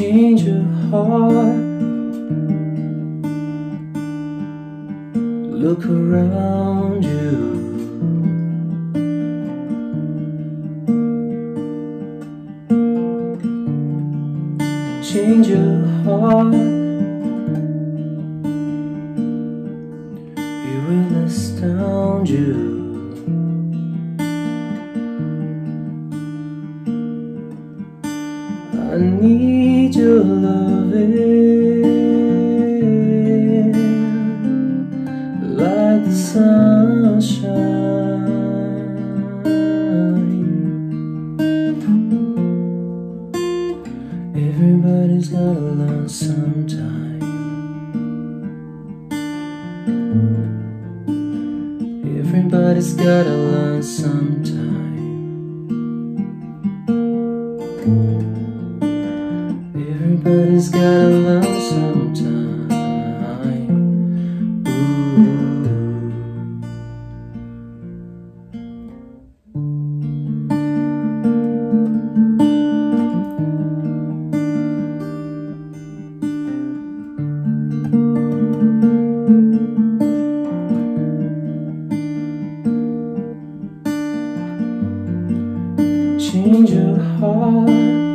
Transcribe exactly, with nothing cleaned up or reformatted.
change your heart. Look around you. Change your heart. It will astound you. I need your loving like the sunshine. Everybody's gotta learn sometime. Everybody's gotta learn sometime. Everybody's gotta learn sometime. Ooh. Change your heart.